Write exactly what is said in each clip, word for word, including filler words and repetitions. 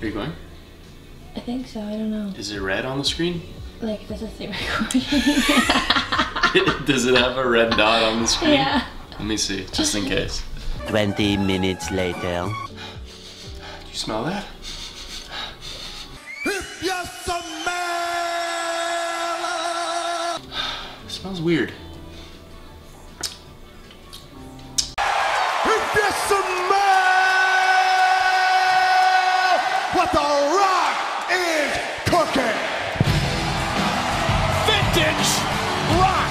Are you going? I think so, I don't know. Is it red on the screen? Like, does it say recording? Does it have a red dot on the screen? Yeah. Let me see, just in case. twenty minutes later. Do you smell that? If you smell, It smells weird. if you smell what the Rock is cooking. Vintage Rock.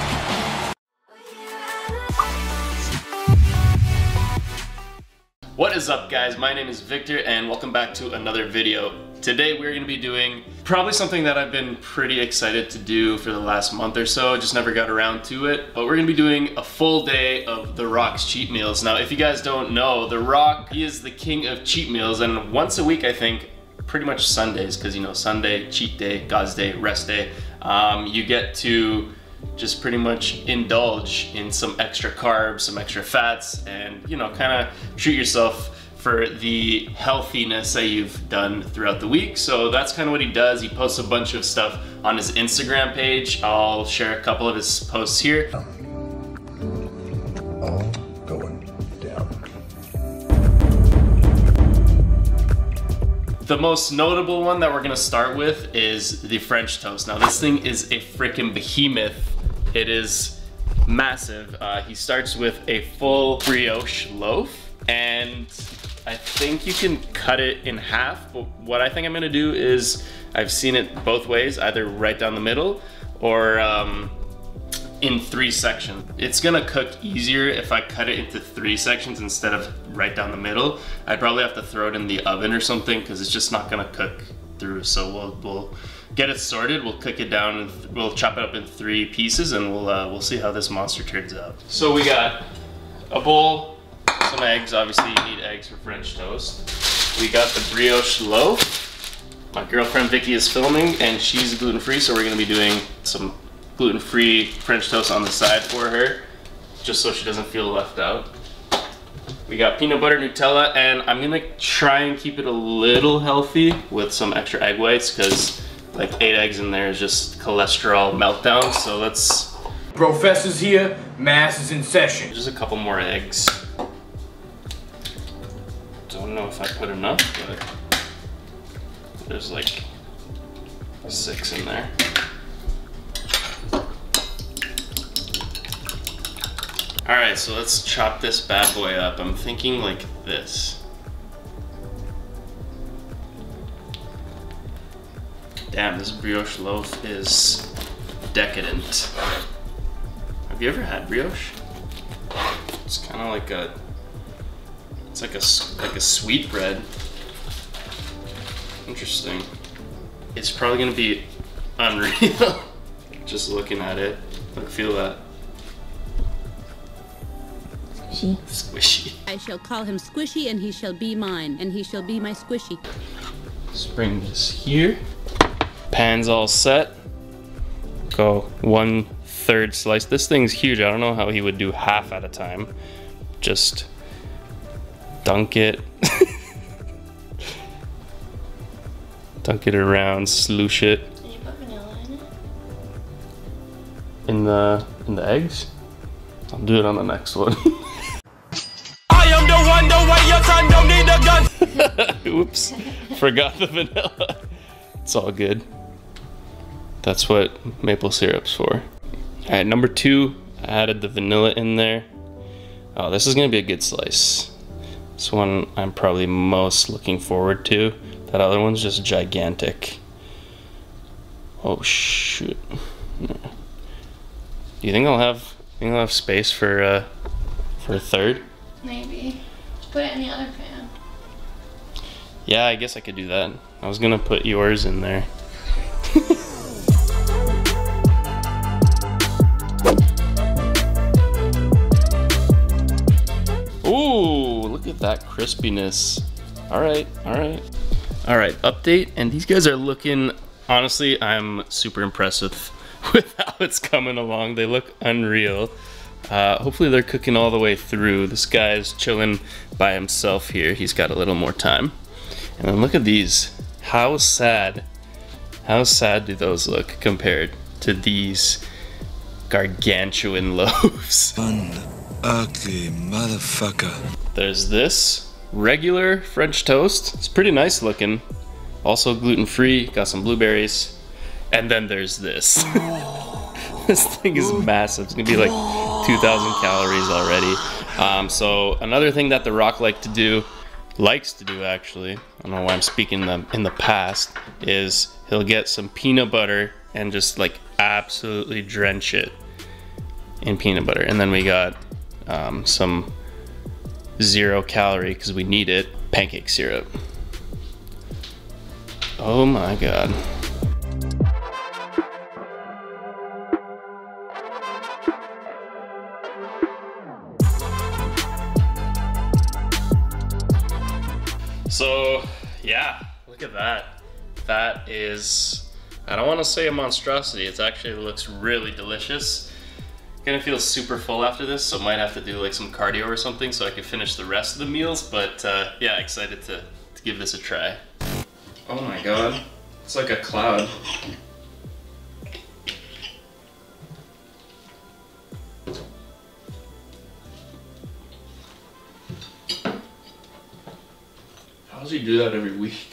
What is up, guys? My name is Victor and welcome back to another video. Today we're going to be doing probably something that I've been pretty excited to do for the last month or so, just never got around to it. But we're going to be doing a full day of The Rock's cheat meals. Now, if you guys don't know, The Rock, he is the king of cheat meals, and once a week, I think, pretty much Sundays, because you know, Sunday, cheat day, God's day, rest day, um, you get to just pretty much indulge in some extra carbs, some extra fats, and you know, kind of treat yourself for the healthiness that you've done throughout the week. So that's kind of what he does. He posts a bunch of stuff on his Instagram page. I'll share a couple of his posts here. All going down. The most notable one that we're gonna start with is the French toast. Now this thing is a freaking behemoth. It is massive. Uh, he starts with a full brioche loaf, and I think you can cut it in half, but what I think I'm gonna do is, I've seen it both ways, either right down the middle or um, in three sections. It's gonna cook easier if I cut it into three sections instead of right down the middle. I'd probably have to throw it in the oven or something because it's just not gonna cook through. So we'll, we'll get it sorted, we'll cook it down, and we'll chop it up in three pieces, and we'll, uh, we'll see how this monster turns out. So we got a bowl, some eggs, obviously you need eggs for French toast. We got the brioche loaf. My girlfriend Vicky is filming and she's gluten-free, so we're gonna be doing some gluten-free French toast on the side for her, just so she doesn't feel left out. We got peanut butter, Nutella, and I'm gonna try and keep it a little healthy with some extra egg whites, because like eight eggs in there is just cholesterol meltdown, so let's... Professor's here, mass is in session. Just a couple more eggs. Don't know if I put enough, but there's like six in there. All right, so let's chop this bad boy up. I'm thinking like this. Damn, this brioche loaf is decadent. Have you ever had brioche? It's kind of like a, it's like a like a sweet bread. Interesting. It's probably gonna be unreal. Just looking at it. Look, feel that. Squishy. Squishy. I shall call him Squishy, and he shall be mine, and he shall be my Squishy. Let's bring this here. Pan's all set. Go one third slice. This thing's huge. I don't know how he would do half at a time. Just dunk it. Dunk it around, sloosh it. Did you put vanilla in it? In the in the eggs? I'll do it on the next one. I am the one, the way your son don't need a gun. Oops, forgot the vanilla. It's all good. That's what maple syrup's for. All right, number two, I added the vanilla in there. Oh, this is gonna be a good slice. This one I'm probably most looking forward to. That other one's just gigantic. Oh shoot. Do you think I'll have, think I'll have space for uh, for a third? Maybe. Put it in the other pan. Yeah, I guess I could do that. I was gonna put yours in there. Ooh, look at that crispiness. All right, all right. All right, update, and these guys are looking, honestly, I'm super impressed with, with how it's coming along. They look unreal. Uh, hopefully they're cooking all the way through. This guy's chilling by himself here. He's got a little more time. And then look at these. How sad, how sad do those look compared to these gargantuan loaves? Fun, ugly motherfucker. There's this regular French toast. It's pretty nice looking. Also gluten-free, got some blueberries. And then there's this. This thing is massive. It's gonna be like two thousand calories already. Um, so another thing that The Rock like to do, likes to do actually, I don't know why I'm speaking them in the past, is he'll get some peanut butter and just like absolutely drench it in peanut butter. And then we got um, some zero calorie, because we need it, pancake syrup. Oh my God. So yeah, look at that. That is, I don't want to say a monstrosity. It actually looks really delicious. Gonna feel super full after this, so might have to do like some cardio or something so I can finish the rest of the meals. But uh, yeah, excited to, to give this a try. Oh my God, it's like a cloud. How does he do that every week?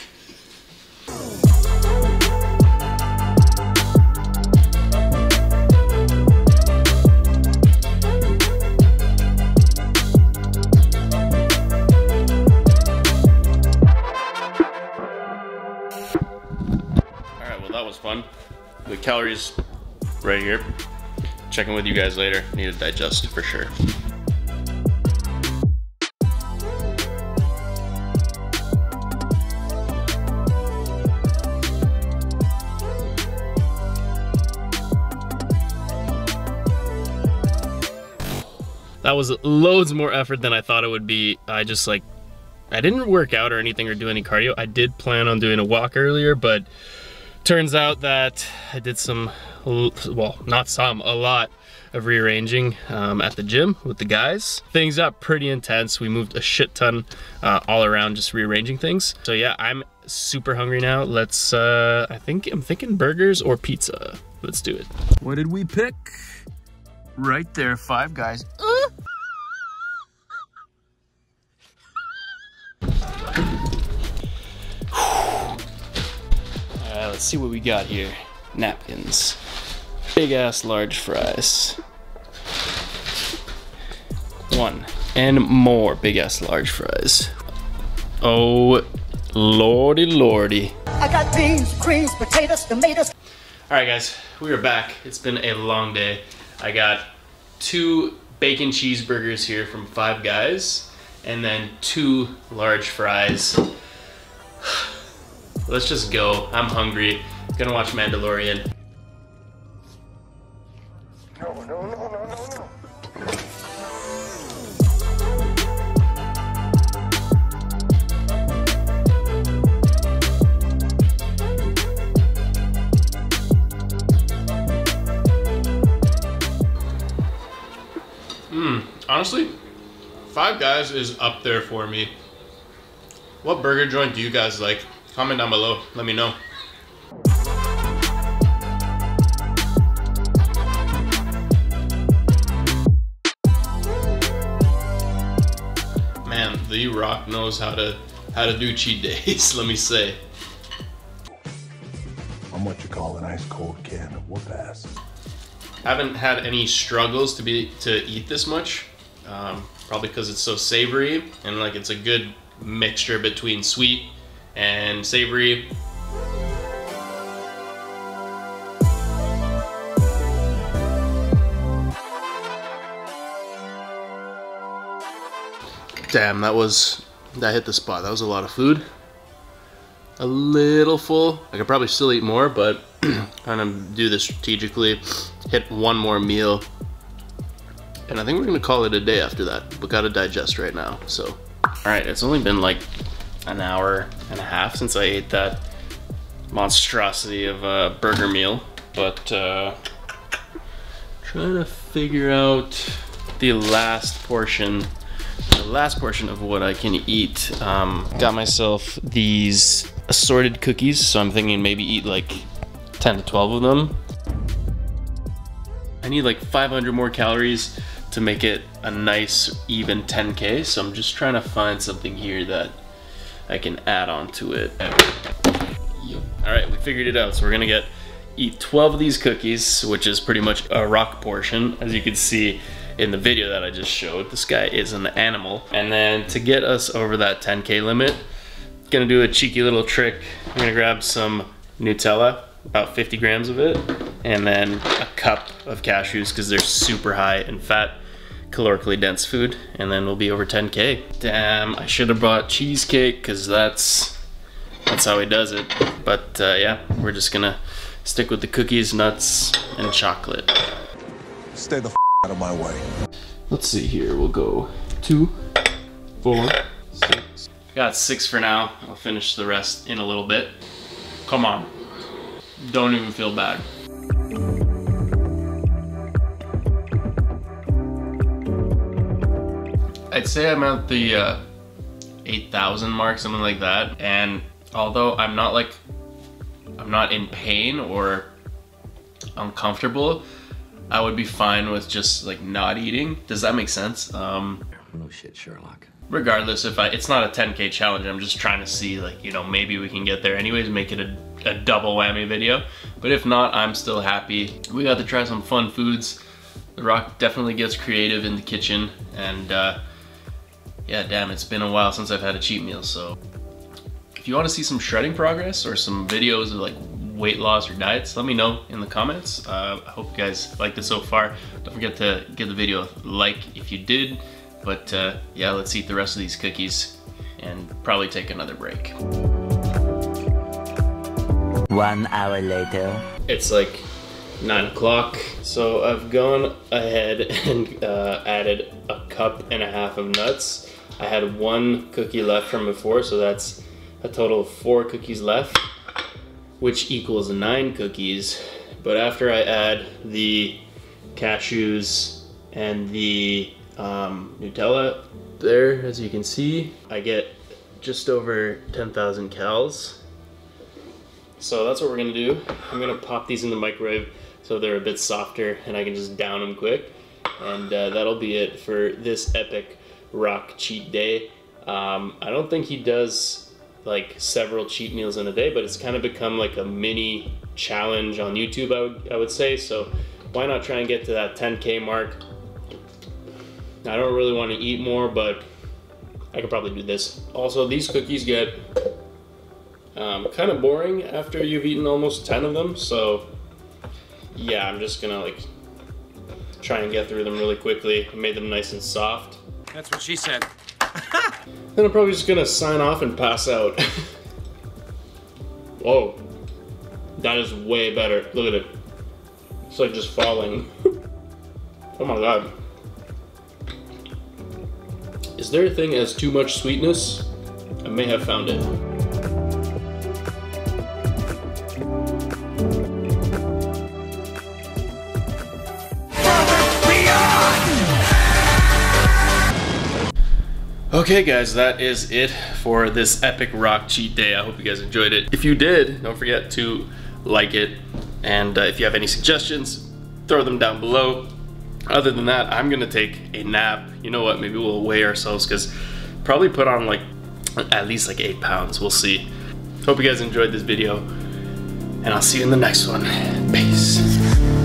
Alright, well that was fun. The calories right here. Checking with you guys later. Need to digest for sure. That was loads more effort than I thought it would be. I just like, I didn't work out or anything or do any cardio. I did plan on doing a walk earlier, but turns out that I did some, well, not some, a lot of rearranging um, at the gym with the guys. Things got pretty intense. We moved a shit ton uh, all around just rearranging things. So yeah, I'm super hungry now. Let's, uh, I think, I'm thinking burgers or pizza. Let's do it. What did we pick? Right there, Five Guys. Uh. Alright, let's see what we got here. Napkins. Big ass large fries. One. And more big ass large fries. Oh, lordy lordy. I got beans, greens, potatoes, tomatoes. Alright guys, we are back. It's been a long day. I got two bacon cheeseburgers here from Five Guys, and then two large fries. Let's just go. I'm hungry. Gonna watch Mandalorian. No, no, no, no, no, no. Mmm, honestly, Five Guys is up there for me. What burger joint do you guys like? Comment down below, let me know. Man, The Rock knows how to how to do cheat days, let me say. I'm what you call an ice cold can of whoop ass. Haven't had any struggles to be to eat this much, um, probably because it's so savory and like it's a good mixture between sweet and savory. Damn, that was, that hit the spot. That was a lot of food. A little full. I could probably still eat more, but kind of do this strategically. Hit one more meal. And I think we're gonna call it a day after that. We gotta digest right now, so. All right, it's only been like an hour and a half since I ate that monstrosity of a burger meal, but uh, trying to figure out the last portion the last portion of what I can eat, um, got myself these assorted cookies, so I'm thinking maybe eat like ten to twelve of them. I need like five hundred more calories to make it a nice even ten K, so I'm just trying to find something here that I can add on to it. All right, we figured it out. So we're gonna get eat twelve of these cookies, which is pretty much a rock portion. As you can see in the video that I just showed, this guy is an animal. And then to get us over that ten K limit, gonna do a cheeky little trick. I'm gonna grab some Nutella, about fifty grams of it, and then a cup of cashews because they're super high in fat, calorically dense food, and then we'll be over ten K. Damn, I should have brought cheesecake because that's that's how he does it. But uh, yeah, we're just gonna stick with the cookies, nuts, and chocolate. Stay the f out of my way. Let's see here, we'll go two, four, six. Got six for now. I'll finish the rest in a little bit. Come on, don't even feel bad. I'd say I'm at the uh, eight thousand mark, something like that. And although I'm not like, I'm not in pain or uncomfortable, I would be fine with just like not eating. Does that make sense? Um, no shit, Sherlock. Regardless, if I, it's not a ten K challenge, I'm just trying to see like, you know, maybe we can get there anyways, make it a, a double whammy video. But if not, I'm still happy. We got to try some fun foods. The Rock definitely gets creative in the kitchen, and uh, yeah, damn, it's been a while since I've had a cheat meal. So if you want to see some shredding progress or some videos of like weight loss or diets, let me know in the comments. Uh, I hope you guys liked it so far. Don't forget to give the video a like if you did. But uh, yeah, let's eat the rest of these cookies and probably take another break. One hour later. It's like nine o'clock. So I've gone ahead and uh, added a cup and a half of nuts. I had one cookie left from before, so that's a total of four cookies left, which equals nine cookies. But after I add the cashews and the um, Nutella there, as you can see, I get just over ten thousand calories. So that's what we're gonna do. I'm gonna pop these in the microwave so they're a bit softer and I can just down them quick. And uh, that'll be it for this epic Rock cheat day. Um, I don't think he does like several cheat meals in a day, but it's kind of become like a mini challenge on YouTube, I would, I would say. So why not try and get to that ten K mark? I don't really want to eat more, but I could probably do this. Also, these cookies get um, kind of boring after you've eaten almost ten of them. So yeah, I'm just gonna like try and get through them really quickly. I made them nice and soft. That's what she said. Then I'm probably just gonna sign off and pass out. Whoa, that is way better. Look at it. It's like just falling. Oh my God. Is there a thing as too much sweetness? I may have found it. Okay guys, that is it for this epic Rock cheat day. I hope you guys enjoyed it. If you did, don't forget to like it. And uh, if you have any suggestions, throw them down below. Other than that, I'm gonna take a nap. You know what, maybe we'll weigh ourselves because probably put on like at least like eight pounds, we'll see. Hope you guys enjoyed this video and I'll see you in the next one. Peace.